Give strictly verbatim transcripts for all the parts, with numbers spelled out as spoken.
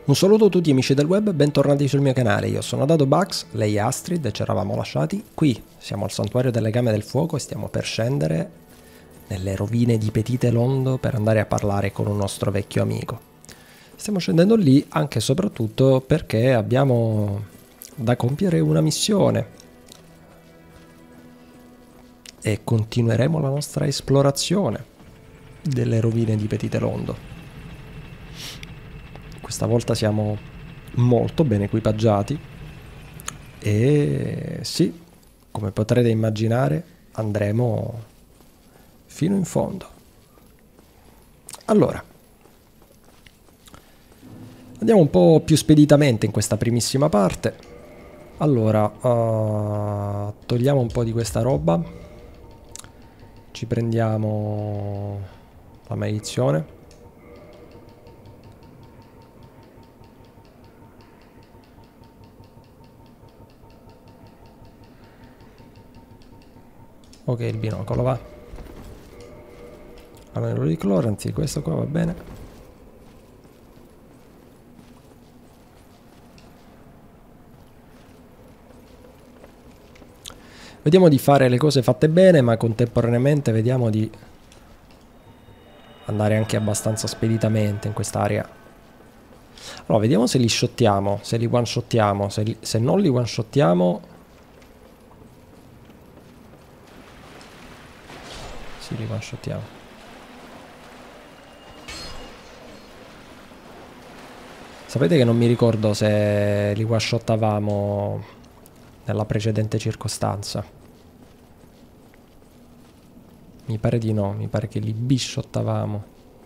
Un saluto a tutti amici del web, bentornati sul mio canale. Io sono DadoBugs, lei è Astrid e ci eravamo lasciati qui. Siamo al santuario del legame del fuoco e stiamo per scendere nelle rovine di Petite Londo per andare a parlare con un nostro vecchio amico. Stiamo scendendo lì anche e soprattutto perché abbiamo da compiere una missione e continueremo la nostra esplorazione delle rovine di Petite Londo. Questa volta siamo molto ben equipaggiati e sì, come potrete immaginare, andremo fino in fondo. Allora, andiamo un po' più speditamente in questa primissima parte. Allora, uh, togliamo un po' di questa roba, ci prendiamo la maledizione. Ok, il binocolo va. Anello di cloro, anzi questo qua va bene. Vediamo di fare le cose fatte bene, ma contemporaneamente vediamo di andare anche abbastanza speditamente in quest'area. Allora, vediamo se li shottiamo, se li one shottiamo, se, li, se non li one shottiamo... Sì, li one shottiamo. Sapete che non mi ricordo se li one shottavamo nella precedente circostanza. Mi pare di no, mi pare che li bishottavamo.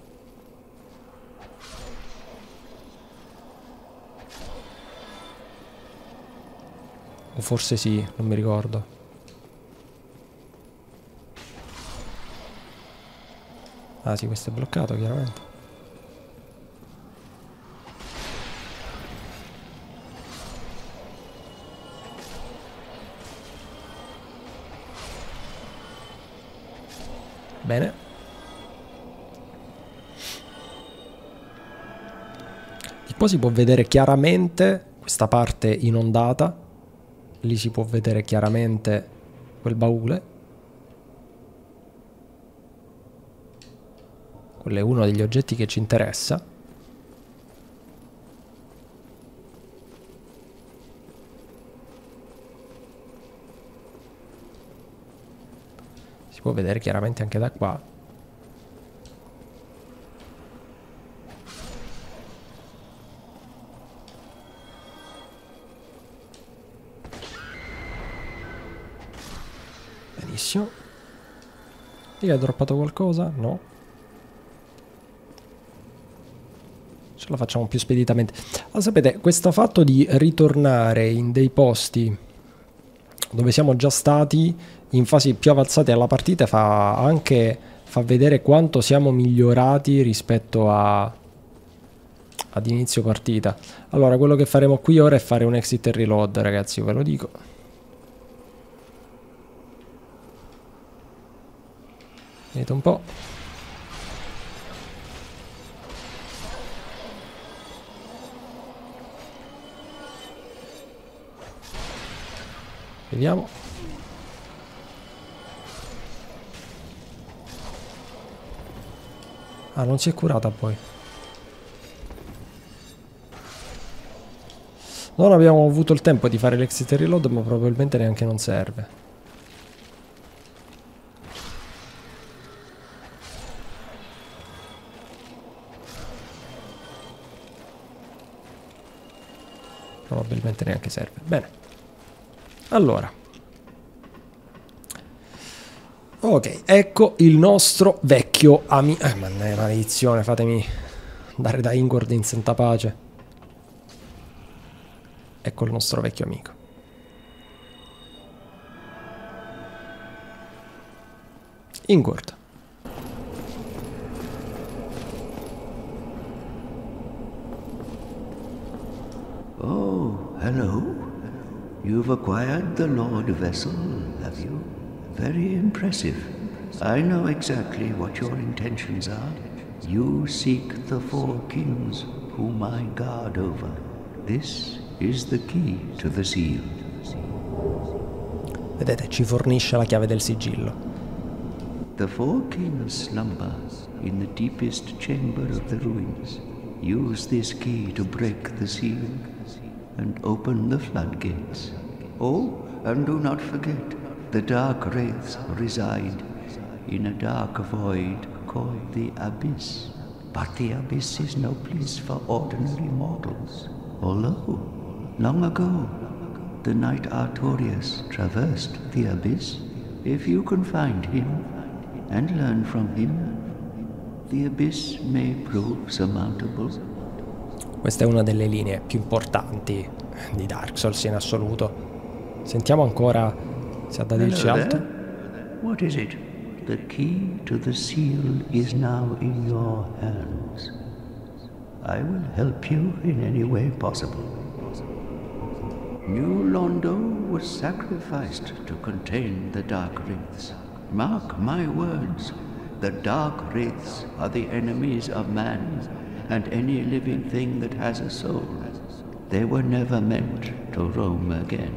O forse sì, non mi ricordo. Ah sì, questo è bloccato chiaramente. Bene. Di qua si può vedere chiaramente questa parte inondata. Lì si può vedere chiaramente quel baule. Quello è uno degli oggetti che ci interessa. Si può vedere chiaramente anche da qua. Benissimo. Gli ha droppato qualcosa? No. Ce la facciamo più speditamente. Ma sapete, questo fatto di ritornare in dei posti dove siamo già stati in fasi più avanzate alla partita fa anche fa vedere quanto siamo migliorati rispetto a ad inizio partita. Allora, quello che faremo qui ora è fare un exit e reload, ragazzi, ve lo dico. Vedete un po'. Vediamo. Ah, non si è curata poi. Non abbiamo avuto il tempo di fare l'exit e reload, ma probabilmente neanche non serve. Probabilmente neanche serve. Bene. Allora, ok, ecco il nostro vecchio amico. Eh, ma è maledizione, fatemi andare da Ingord in santa pace. Ecco il nostro vecchio amico. Ingord. Oh, hello. You've acquired the Lord Vessel, have you? Very impressive. I know exactly what your intentions are. You seek the Four Kings. whom I guard over. This is the key to the seal. Vedete, ci fornisce la chiave del sigillo. The four kings slumber in the deepest chamber of the ruins. Use this key to break the seal and open the floodgates. Oh, and do not forget, the dark wraiths reside in a dark void called the Abyss. But the Abyss is no place for ordinary mortals. Although, long ago, the knight Artorias traversed the Abyss. If you can find him and learn from him, the Abyss may prove surmountable. Questa è una delle linee più importanti di Dark Souls in assoluto. Sentiamo ancora se ha da dirci altro. What is it? The key to the seal is now in your hands. I will help you in any way possible. New Londo was sacrificed to contain the Dark Wraiths. Mark my words, the Dark Wraiths are the enemies of man and any living thing that has a soul. They were never meant to roam again.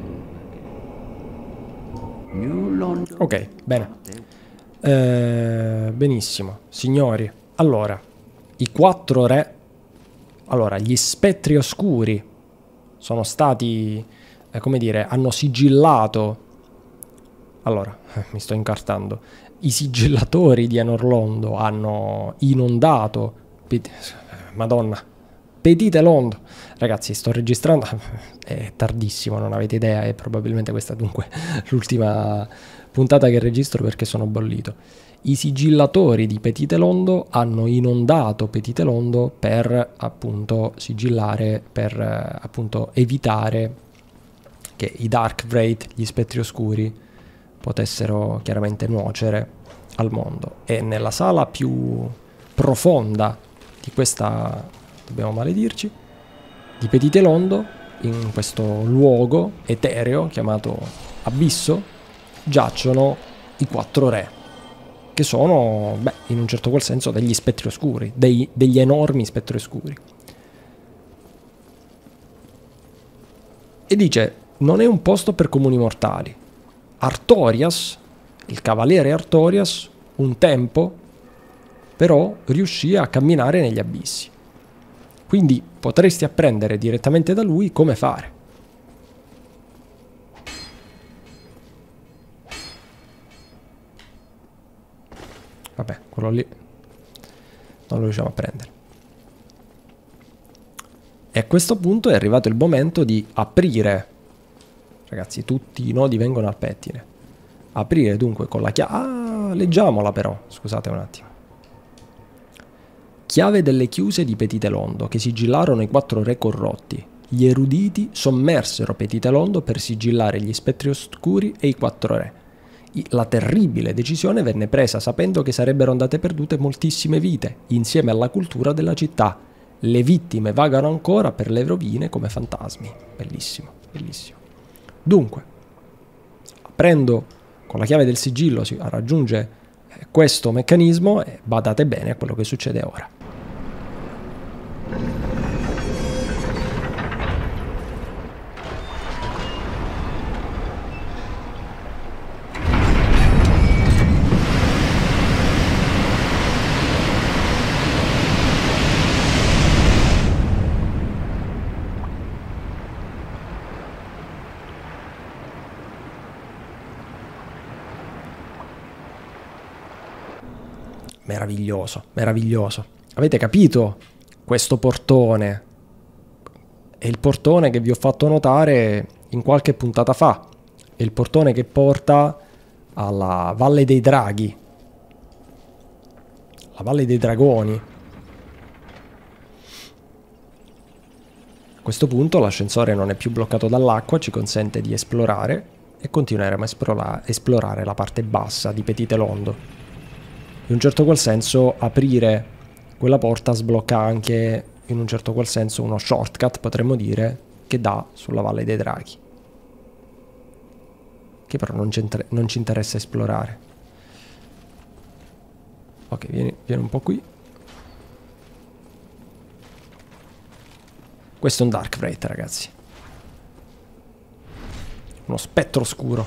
New Londo... Ok, bene. Eh, benissimo, signori. Allora, i quattro re... Allora, gli spettri oscuri sono stati, eh, come dire, hanno sigillato... Allora, eh, mi sto incartando. I sigillatori di Anor Londo hanno inondato... Pet... Madonna. Petite Londo. Ragazzi, sto registrando... È tardissimo, non avete idea, e probabilmente questa dunque l'ultima puntata che registro perché sono bollito. I sigillatori di Petite Londo hanno inondato Petite Londo per appunto sigillare, per appunto evitare che i Dark Wraith, gli spettri oscuri, potessero chiaramente nuocere al mondo. E nella sala più profonda di questa, dobbiamo maledirci, di Petite Londo, in questo luogo etereo chiamato Abisso, giacciono i quattro re, che sono, beh, in un certo qual senso degli spettri oscuri, dei, degli enormi spettri oscuri. E dice, non è un posto per comuni mortali. Artorias, il cavaliere Artorias, un tempo, però riuscì a camminare negli abissi. Quindi potresti apprendere direttamente da lui come fare. Vabbè, quello lì non lo riusciamo a prendere. E a questo punto è arrivato il momento di aprire. Ragazzi, tutti i nodi vengono al pettine. Aprire dunque con la chiave... Ah, leggiamola però, scusate un attimo. Chiave delle chiuse di Petite Londo, che sigillarono i quattro re corrotti. Gli eruditi sommersero Petite Londo per sigillare gli spettri oscuri e i quattro re. La terribile decisione venne presa sapendo che sarebbero andate perdute moltissime vite, insieme alla cultura della città. Le vittime vagano ancora per le rovine come fantasmi. Bellissimo, bellissimo. Dunque, aprendo con la chiave del sigillo si raggiunge questo meccanismo e badate bene a quello che succede ora. Meraviglioso, meraviglioso. Avete capito? Questo portone è il portone che vi ho fatto notare in qualche puntata fa. È il portone che porta alla Valle dei Draghi. La Valle dei Dragoni. A questo punto l'ascensore non è più bloccato dall'acqua, ci consente di esplorare e continueremo a esplora- esplorare la parte bassa di Petite Londo. In un certo qual senso aprire quella porta sblocca anche in un certo qual senso uno shortcut, potremmo dire, che dà sulla Valle dei Draghi, che però non, non ci interessa esplorare. Ok, vieni, vieni un po' qui. Questo è un Dark Wraith, ragazzi. Uno spettro scuro.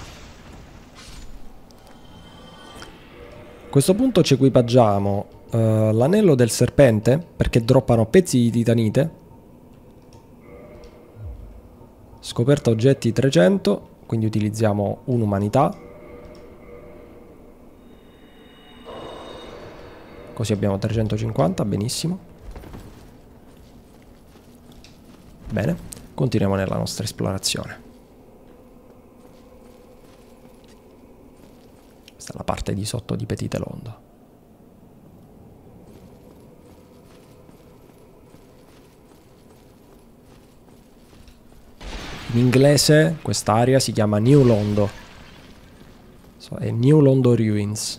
A questo punto ci equipaggiamo uh, l'anello del serpente, perché droppano pezzi di titanite. Scoperta oggetti trecento, quindi utilizziamo un'umanità. Così abbiamo trecentocinquanta, benissimo. Bene, continuiamo nella nostra esplorazione. Questa è la parte di sotto di Petite Londo. In inglese quest'area si chiama New Londo. È New Londo Ruins.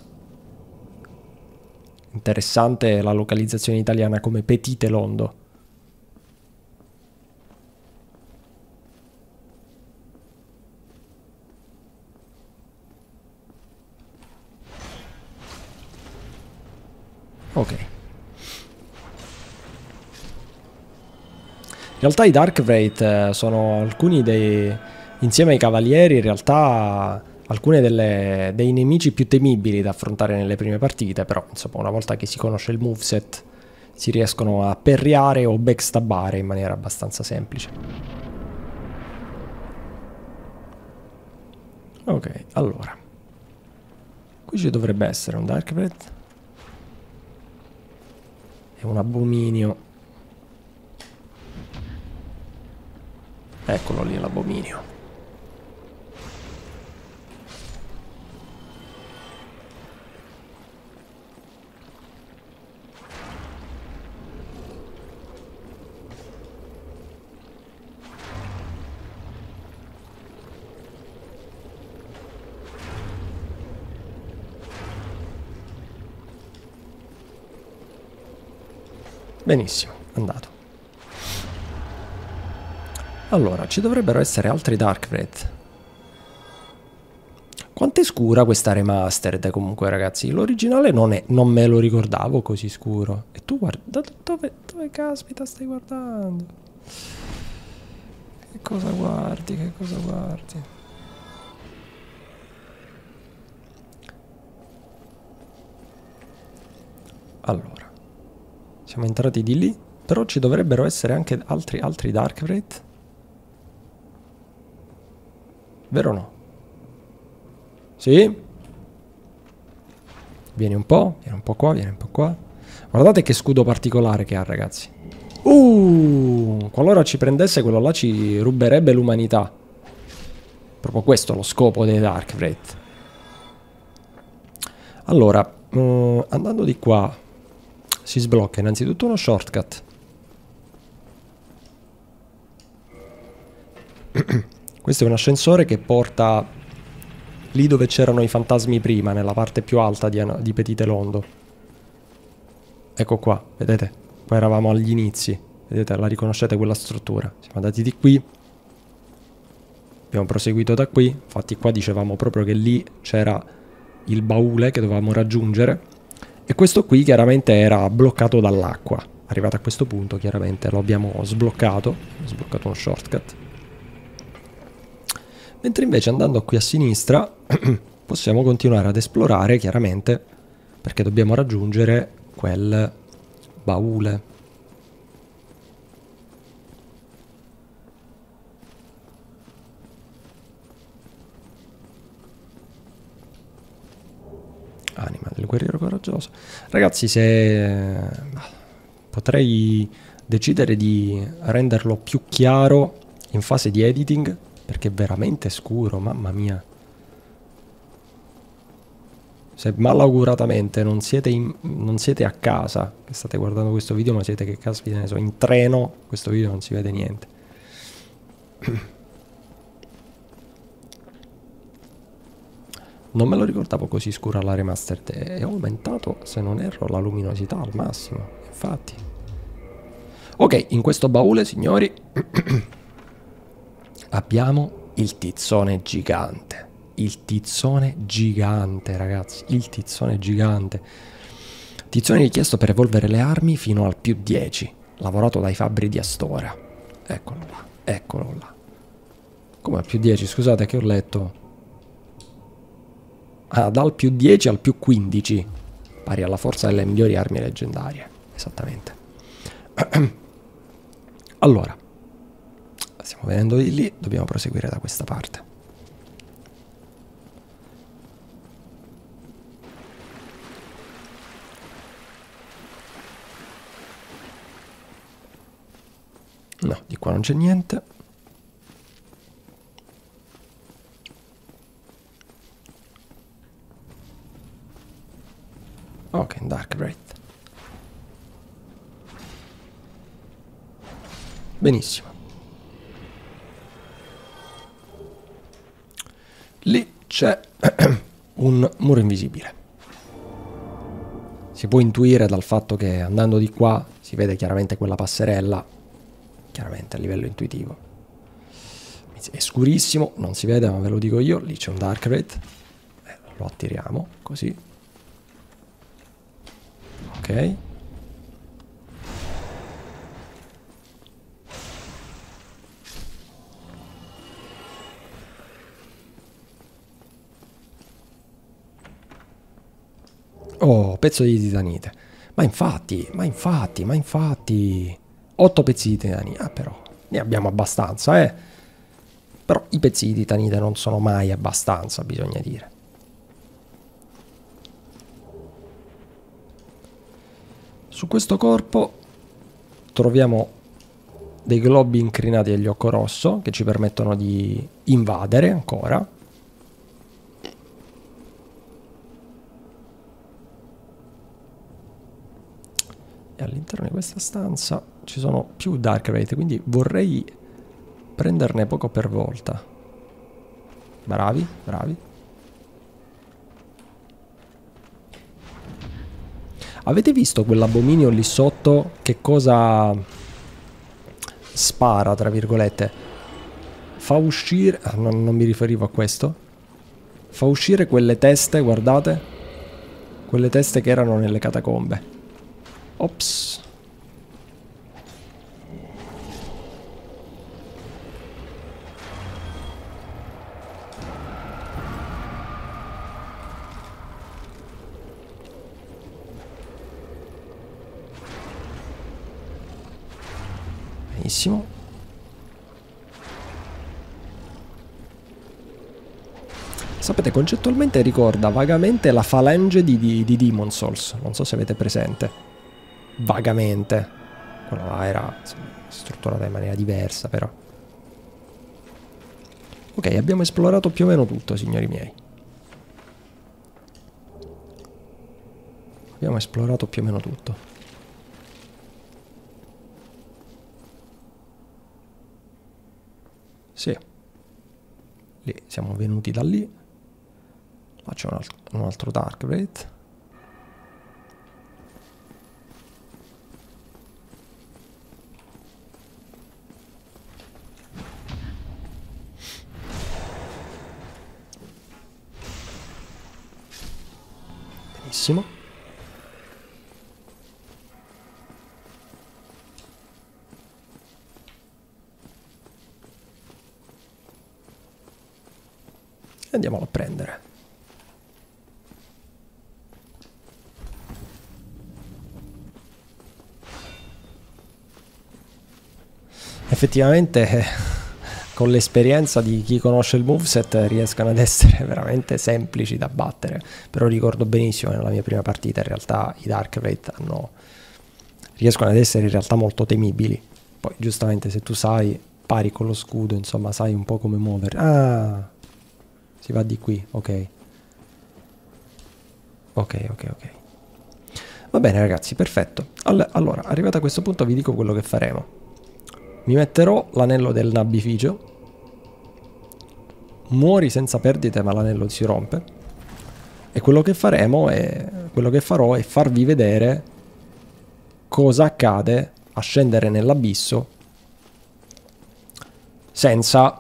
Interessante la localizzazione italiana come Petite Londo. Ok. In realtà i Dark Wraith sono alcuni dei... insieme ai cavalieri, in realtà alcune delle... dei nemici più temibili da affrontare nelle prime partite, però insomma una volta che si conosce il moveset si riescono a perriare o backstabbare in maniera abbastanza semplice. Ok, allora. Qui ci dovrebbe essere un Dark Wraith. Un abominio. Eccolo lì l'abominio. Benissimo, andato. Allora, ci dovrebbero essere altri Dark Wraith. Quanto è scura questa remastered comunque, ragazzi? L'originale non è, non me lo ricordavo così scuro. E tu guarda, dove, dove caspita stai guardando? Che cosa guardi, che cosa guardi? Allora. Siamo entrati di lì, però ci dovrebbero essere anche altri, altri Dark Wraith. Vero o no? Sì? Vieni un po', vieni un po' qua, vieni un po' qua. Guardate che scudo particolare che ha, ragazzi. Uh, qualora ci prendesse quello là ci ruberebbe l'umanità. Proprio questo è lo scopo dei Dark Wraith. Allora, uh, andando di qua si sblocca innanzitutto uno shortcut. Questo è un ascensore che porta lì dove c'erano i fantasmi prima, nella parte più alta di, di Petite Londo. Ecco qua, vedete? Qua eravamo agli inizi. Vedete, la riconoscete quella struttura. Siamo andati di qui. Abbiamo proseguito da qui. Infatti qua dicevamo proprio che lì c'era il baule che dovevamo raggiungere. E questo qui chiaramente era bloccato dall'acqua. Arrivato a questo punto chiaramente lo abbiamo sbloccato. Ho sbloccato uno shortcut. Mentre invece andando qui a sinistra possiamo continuare ad esplorare chiaramente, perché dobbiamo raggiungere quel baule. Anima del guerriero coraggioso. Ragazzi, se potrei decidere di renderlo più chiaro in fase di editing, perché è veramente scuro, mamma mia. Se malauguratamente non siete, in, non siete a casa che state guardando questo video, ma siete, che caspita ne so, in treno, questo video non si vede niente. Non me lo ricordavo così scura la remastered e ho aumentato, se non erro, la luminosità al massimo, infatti. Ok, in questo baule, signori, abbiamo il tizzone gigante. Il tizzone gigante, ragazzi, il tizzone gigante. Tizzone richiesto per evolvere le armi fino al più dieci, lavorato dai fabbri di Astora. Eccolo là, eccolo là. Come al più dieci? Scusate che ho letto. Ah, dal più dieci al più quindici. Pari alla forza delle migliori armi leggendarie. Esattamente. Allora. Stiamo venendo di lì. Dobbiamo proseguire da questa parte. No, di qua non c'è niente. Ok, Dark Wraith. Benissimo. Lì c'è un muro invisibile. Si può intuire dal fatto che andando di qua si vede chiaramente quella passerella. Chiaramente a livello intuitivo è scurissimo, non si vede, ma ve lo dico io. Lì c'è un Dark Wraith, eh, lo attiriamo così. Ok, oh, pezzo di titanite. Ma infatti, ma infatti, ma infatti otto pezzi di titanite. Ah, però ne abbiamo abbastanza, eh. Però i pezzi di titanite non sono mai abbastanza, bisogna dire. Su questo corpo troviamo dei globi incrinati agli occo rosso che ci permettono di invadere ancora. E all'interno di questa stanza ci sono più Dark Wraith, quindi vorrei prenderne poco per volta. Bravi, bravi. Avete visto quell'abominio lì sotto che cosa spara, tra virgolette? Fa uscire... Ah, non, non mi riferivo a questo. Fa uscire quelle teste, guardate. Quelle teste che erano nelle catacombe. Ops. Benissimo. Sapete, concettualmente ricorda vagamente la falange di, di, di Demon Souls. Non so se avete presente. Vagamente. Quella là era insomma, strutturata in maniera diversa, però. Ok, abbiamo esplorato più o meno tutto, signori miei. Abbiamo esplorato più o meno tutto. Sì. Lì, siamo venuti da lì. Là c'è un, un altro Dark Wraith. Benissimo. E andiamolo a prendere. Effettivamente eh, con l'esperienza di chi conosce il moveset riescono ad essere veramente semplici da battere, però ricordo benissimo che nella mia prima partita in realtà i Dark Wraith hanno, riescono ad essere in realtà molto temibili. Poi giustamente se tu sai, pari con lo scudo, insomma sai un po' come muovere. Ah, si va di qui, ok. Ok, ok, ok. Va bene ragazzi, perfetto. Allora, arrivato a questo punto vi dico quello che faremo. Mi metterò l'anello del nabbificio. Muori senza perdite, ma l'anello si rompe. E quello che faremo è... Quello che farò è farvi vedere cosa accade a scendere nell'abisso senza...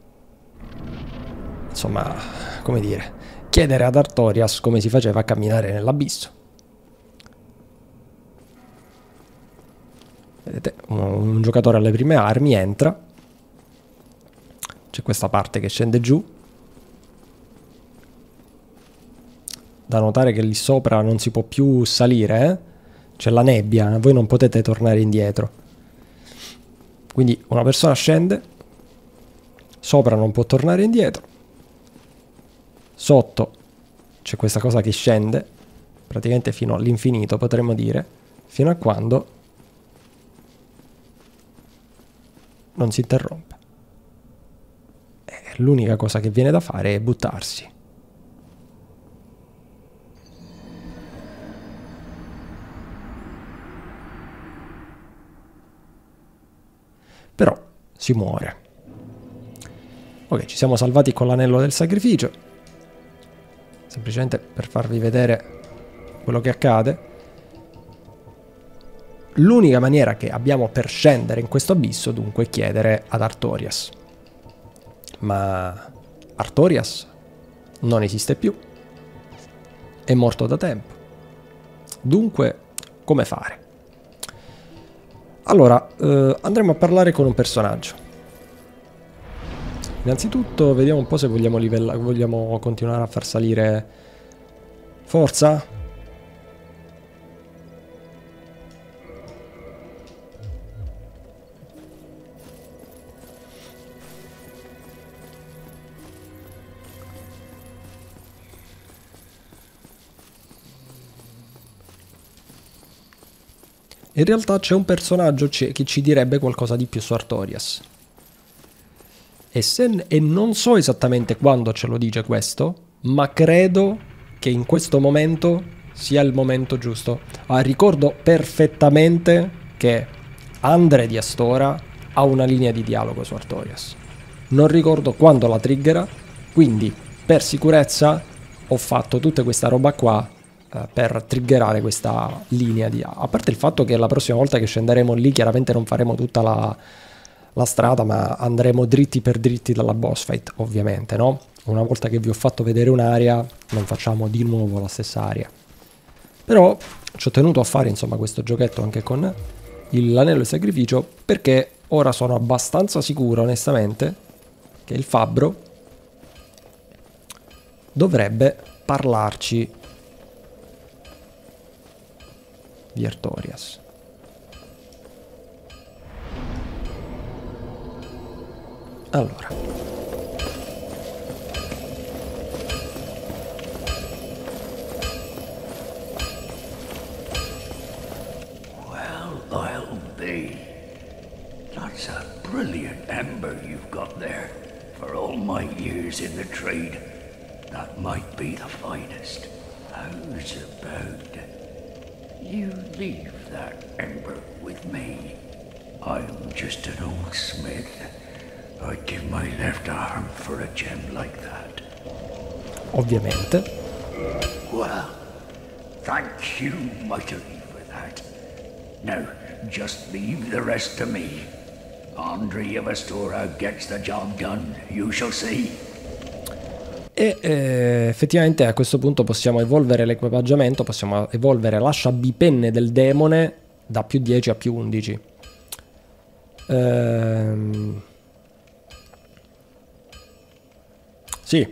Insomma, come dire... Chiedere ad Artorias come si faceva a camminare nell'abisso. vedete, un, un giocatore alle prime armi entra, c'è questa parte che scende giù, da notare che lì sopra non si può più salire, eh? C'è la nebbia, voi non potete tornare indietro, quindi una persona scende, sopra non può tornare indietro, sotto c'è questa cosa che scende praticamente fino all'infinito, potremmo dire, fino a quando non si interrompe. L'unica cosa che viene da fare è buttarsi. Però si muore. Ok, ci siamo salvati con l'anello del sacrificio, semplicemente per farvi vedere quello che accade. L'unica maniera che abbiamo per scendere in questo abisso dunque è chiedere ad Artorias. Ma Artorias non esiste più, è morto da tempo. Dunque, come fare? Allora, eh, andremo a parlare con un personaggio. Innanzitutto vediamo un po' se vogliamo, livella- vogliamo continuare a far salire forza. In realtà c'è un personaggio che ci direbbe qualcosa di più su Artorias. E, se, e non so esattamente quando ce lo dice questo, ma credo che in questo momento sia il momento giusto. Ah, ricordo perfettamente che Andre di Astora ha una linea di dialogo su Artorias. Non ricordo quando la triggera, quindi per sicurezza ho fatto tutta questa roba qua per triggerare questa linea di... A parte il fatto che la prossima volta che scenderemo lì chiaramente non faremo tutta la, la strada, ma andremo dritti per dritti dalla boss fight, ovviamente, no? Una volta che vi ho fatto vedere un'area non facciamo di nuovo la stessa area. Però ci ho tenuto a fare insomma questo giochetto anche con l'anello del sacrificio, perché ora sono abbastanza sicuro onestamente che il fabbro dovrebbe parlarci di Artorias. Allora, well, I'll be. That's a brilliant ember you've got there. For all my years in the trade, that might be the finest. How's about you leave that ember with me? I'm just an old smith. I'd give my left arm for a gem like that. Ovviamente. Well, thank you mightily for that. Now, just leave the rest to me. Andre of Astora gets the job done, you shall see. E eh, effettivamente a questo punto possiamo evolvere l'equipaggiamento, possiamo evolvere l'ascia bipenne del demone da più dieci a più undici. Ehm... Sì.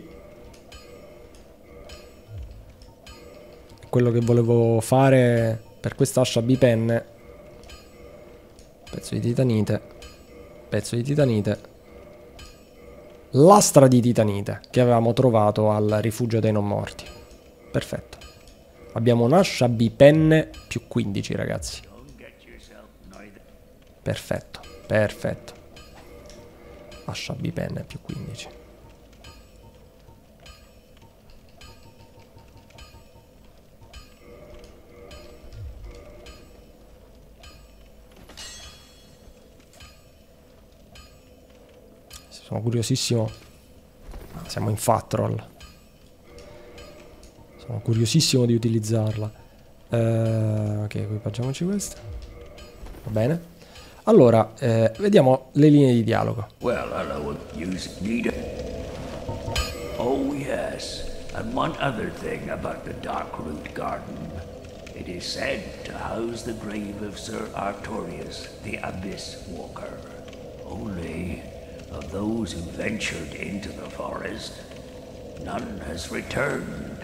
Quello che volevo fare per questa ascia bipenne. Pezzo di titanite. Pezzo di titanite. Lastra di titanite che avevamo trovato al rifugio dei non morti. Perfetto. Abbiamo un'ascia bipenne più quindici, ragazzi. Perfetto, perfetto. Ascia bipenne più quindici. Sono curiosissimo. Siamo in Fatrol. Sono curiosissimo di utilizzarla. Uh, ok, equipaggiamoci questa. Va bene. Allora, eh, vediamo le linee di dialogo. Well, hello, you need it. Oh yes, and one other thing about the Darkroot Garden. It is said to house the grave of Sir Artorius, the Abyss Walker. Only of those who ventured into the forest, none has returned.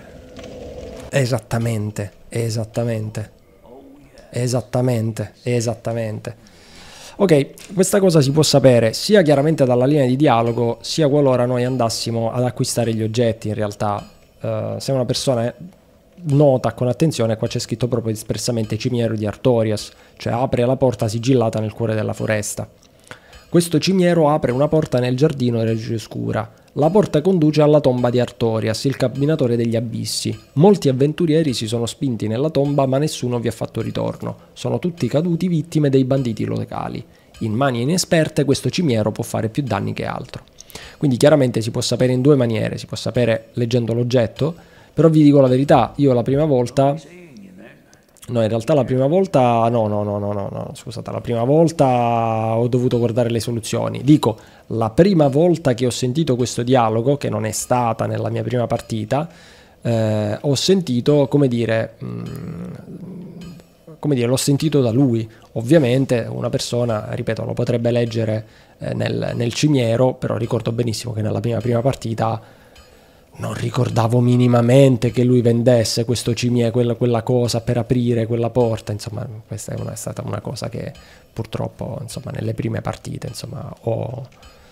Esattamente, esattamente. Esattamente, esattamente. Ok, questa cosa si può sapere sia chiaramente dalla linea di dialogo, sia qualora noi andassimo ad acquistare gli oggetti. In realtà, uh, se una persona nota con attenzione, qua c'è scritto proprio espressamente cimiero di Artorias, cioè apre la porta sigillata nel cuore della foresta. Questo cimiero apre una porta nel giardino della luce scura. La porta conduce alla tomba di Artorias, il camminatore degli abissi. Molti avventurieri si sono spinti nella tomba, ma nessuno vi ha fatto ritorno. Sono tutti caduti vittime dei banditi locali. In mani inesperte questo cimiero può fare più danni che altro. Quindi chiaramente si può sapere in due maniere. Si può sapere leggendo l'oggetto, però vi dico la verità, io la prima volta... No, in realtà la prima volta, no, no, no, no, no, no, scusate, la prima volta ho dovuto guardare le soluzioni. Dico, la prima volta che ho sentito questo dialogo, che non è stata nella mia prima partita, eh, ho sentito, come dire, mh, come dire, l'ho sentito da lui. Ovviamente una persona, ripeto, lo potrebbe leggere eh, nel, nel cimiero, però ricordo benissimo che nella mia prima partita non ricordavo minimamente che lui vendesse questo cimiero, quella, quella cosa per aprire quella porta. Insomma, questa è, una, è stata una cosa che purtroppo, insomma, nelle prime partite, insomma, ho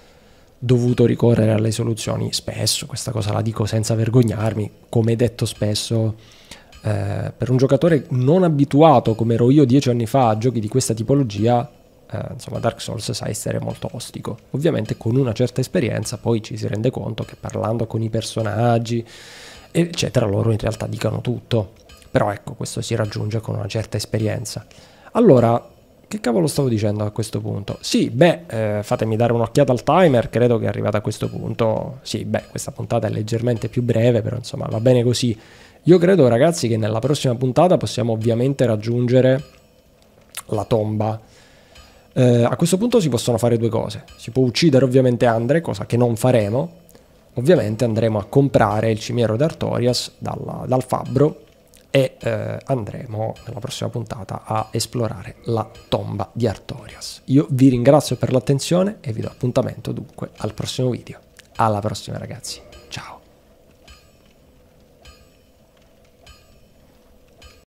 dovuto ricorrere alle soluzioni spesso. Questa cosa la dico senza vergognarmi, come detto spesso, eh, per un giocatore non abituato come ero io dieci anni fa a giochi di questa tipologia. Uh, insomma, Dark Souls sa essere molto ostico. Ovviamente con una certa esperienza poi ci si rende conto che parlando con i personaggi eccetera loro in realtà dicano tutto, però ecco, questo si raggiunge con una certa esperienza. Allora, che cavolo stavo dicendo a questo punto? Sì, beh, eh, fatemi dare un'occhiata al timer, credo che arrivato a questo punto, sì, beh, questa puntata è leggermente più breve, però insomma va bene così. Io credo, ragazzi, che nella prossima puntata possiamo ovviamente raggiungere la tomba. Eh, a questo punto si possono fare due cose. Si può uccidere ovviamente Andre, cosa che non faremo. Ovviamente andremo a comprare il cimiero di Artorias dal, dal fabbro e eh, andremo nella prossima puntata a esplorare la tomba di Artorias. Io vi ringrazio per l'attenzione e vi do appuntamento dunque al prossimo video. Alla prossima, ragazzi. Ciao.